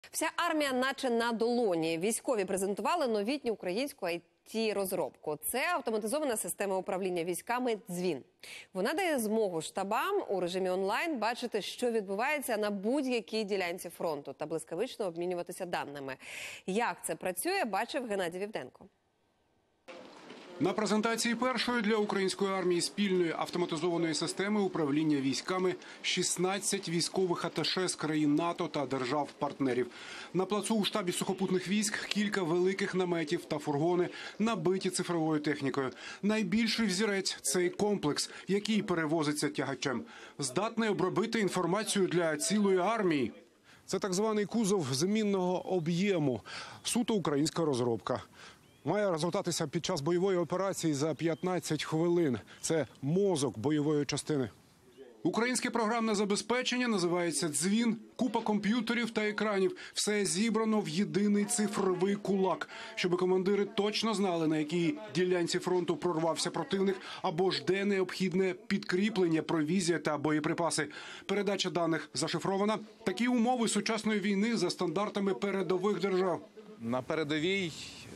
Вся армія наче на долоні. Військові презентували новітню українську IT-розробку. Це автоматизована система управління військами «Дзвін». Вона дає змогу штабам у режимі онлайн бачити, що відбувається на будь-якій ділянці фронту та блискавично обмінюватися даними. Як це працює, бачив Геннадій Вівденко. На презентації першої для української армії спільної автоматизованої системи управління військами 16 військових аташе з країн НАТО та держав-партнерів. На плацу у штабі сухопутних військ кілька великих наметів та фургони, набиті цифровою технікою. Найбільший взірець – цей комплекс, який перевозиться тягачем. Здатний обробити інформацію для цілої армії. Це так званий кузов змінного об'єму. Суто українська розробка. Має розгортатися під час бойової операції за 15 хвилин. Це мозок бойової частини. Українське програмне забезпечення називається «Дзвін». Купа комп'ютерів та екранів. Все зібрано в єдиний цифровий кулак, щоб командири точно знали, на якій ділянці фронту прорвався противник, або ж де необхідне підкріплення, провізія та боєприпаси. Передача даних зашифрована. Такі умови сучасної війни за стандартами передових держав. На передовій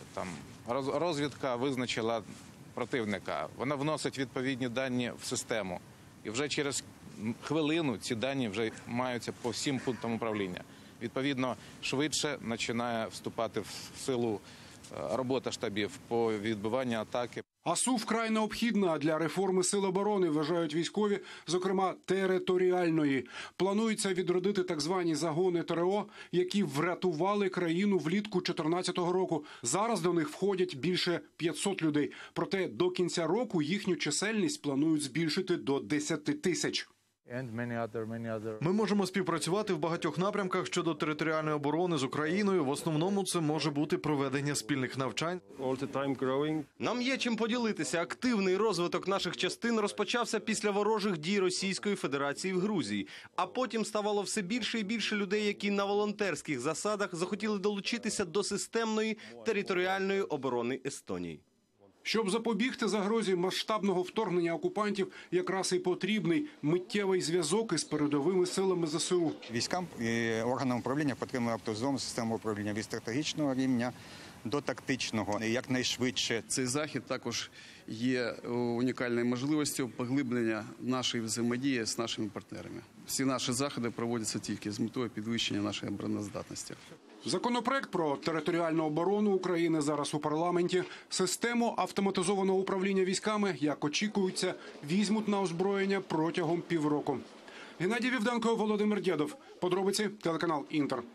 розвідка визначила противника. Вона вносить відповідні дані в систему. І вже через хвилину ці дані вже маються по всім пунктам управління. Відповідно, швидше починає вступати в силу робота штабів по відбиванню атаки. АСУ вкрай необхідна для реформи сил оборони, вважають військові, зокрема територіальної. Планується відродити так звані загони ТРО, які врятували країну влітку 2014 року. Зараз до них входять більше 500 людей. Проте до кінця року їхню чисельність планують збільшити до 10 тисяч. Ми можемо співпрацювати в багатьох напрямках щодо територіальної оборони з Україною. В основному це може бути проведення спільних навчань. Нам є чим поділитися. Активний розвиток наших частин розпочався після ворожих дій Російської Федерації в Грузії. А потім ставало все більше і більше людей, які на волонтерських засадах захотіли долучитися до системної територіальної оборони Естонії. Щоб запобігти загрозі масштабного вторгнення окупантів, якраз і потрібний миттєвий зв'язок із передовими силами ЗСУ. Військам і органам управління потрібно автоматизована система управління від стратегічного рівня до тактичного, якнайшвидше. Цей захід також є унікальною можливістю поглиблення нашої взаємодії з нашими партнерами. Всі наші заходи проводяться тільки з метою підвищення нашої обороноздатності. Законопроект про територіальну оборону України зараз у парламенті. Систему автоматизованого управління військами, як очікується, візьмуть на озброєння протягом півроку. Геннадій Вівденко, Володимир Дєдов. Подробиці, телеканал «Інтер».